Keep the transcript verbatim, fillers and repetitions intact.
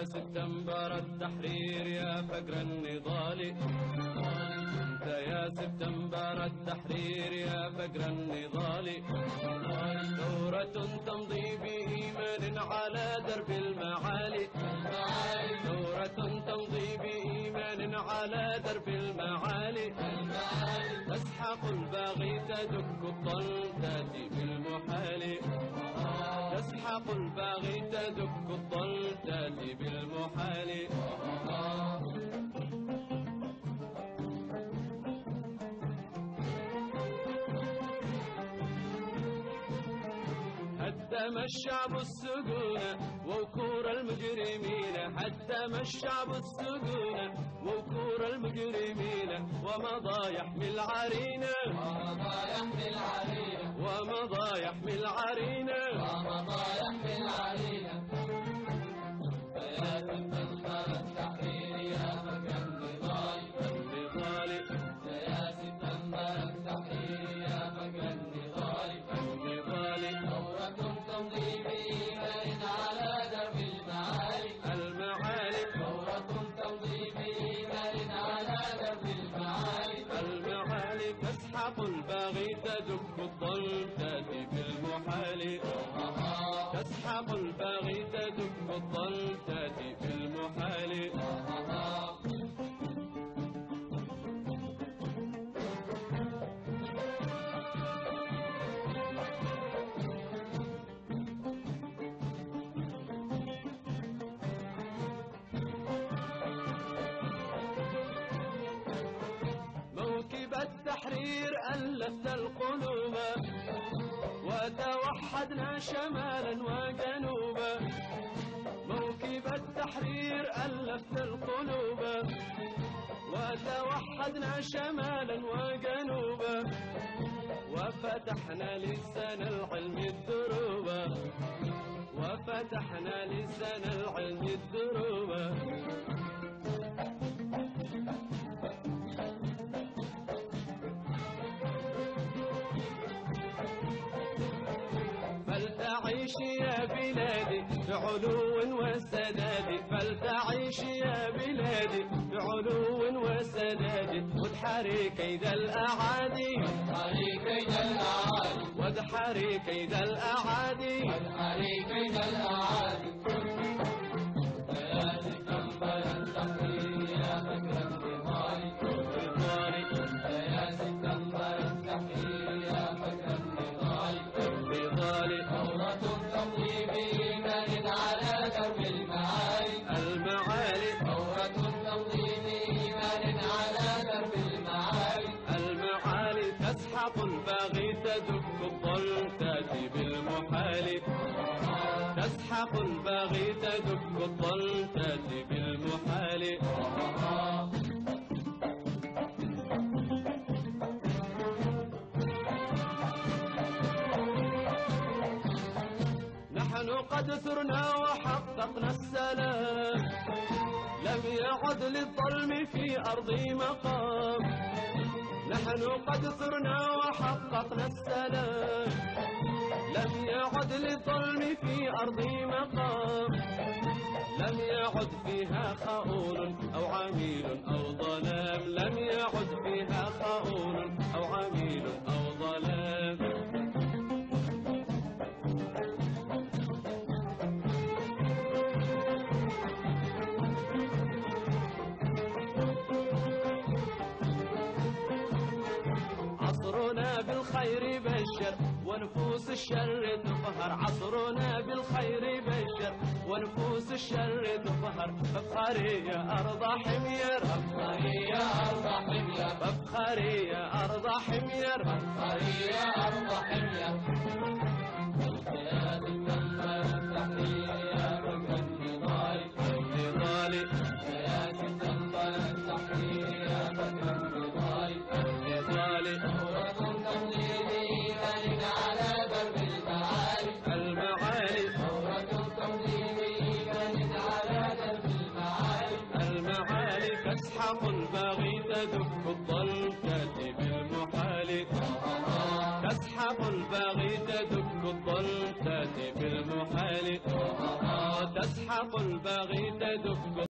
سبتمبر التحرير يا فجر النضال، انت يا سبتمبر التحرير يا فجر النضال. ثورة تمضي بإيمان على درب المعالي، ثورة تمضي بإيمان على درب المعالي. تسحق الباغي تدك الضل تأتي بالمحال، تسحق الباغي تدك الضل تأتي بالمحال. هدم الشعب السجون ووكور المجرمين، هدم الشعب السجون ووكور المجرمين. ومضى يحمي العرينة، ومضى يحمي العرينة، ومضى يحمي العرينة، ومضى يحمي العرينة. فيا سبتمبر التحرير يا فجر النضال، النضال. فيا سبتمبر التحرير يا فجر النضال، النضال. ثورة تمضي بإيمان على درب المعالي، المعالي. ثورة تمضي بإيمان على درب المعالي. المعالي. تسحق الباغي تدك الضل تأتي بالمحال، تسحق الباغي تدك الضل تأتي بالمحال. موكب التحرير ألفت القلوب وتوحدنا شمالا وجنوبا. موكب التحرير ألفت القلوب وتوحدنا شمالا وجنوبا. وفتحنا لسان العلم الدروبا، وفتحنا لسان العلم الدروبا. فلتعيش يا بلادي بعلو وسداد، فلتعيش يا بلادي بعلو وسداد. وادحري كيد الأعادي، وادحري كيد الأعادي، وادحري كيد الأعادي، وادحري كيد الأعادي. فيا سبتمبر التحرير يا فجر النضال، فيا سبتمبر التحرير يا فجر النضال. ثورة تمضي بإيمان على درب المعالي، المعالي. ثورة تمضي بإيمان على درب المعالي. المعالي. تسحق الباغي تدك الضل تأتي بالمحال، تسحق الباغي تدك الضل تأتي بالمحال. نحن قد ثرنا وحققنا السلام، لم يعد للظلم في أرضي مقام. نحن قد ثرنا وحققنا السلام، لم يعد للظلم في أرضي مقام. لم يعد فيها خؤون أو عميل أو ظلام، لم يعد فيها خؤون أو عميل أو ظلام. عصرنا بالخير بشر ونفوس الشر تقهر، عصرنا بالخير بشر ونفوس الشر تقهر. فافخري يا أرض حمير، فافخري يا أرض حمير، فافخري يا أرض حمير، فافخري يا أرض حمير. فيا سبتمبر التحرير يا فجر النضال، النضال. فيا سبتمبر التحرير يا فجر النضال. النضال. ثورة تمضي بإيمان على درب المعالي، المعالي. ثورة تمضي بإيمان على درب المعالي. المعالي. تسحق الباغي تدك الضل تأتي بالمحال، تسحق الباغي تدك الضل تأتي بالمحال. تسحق تسحق البغي تدك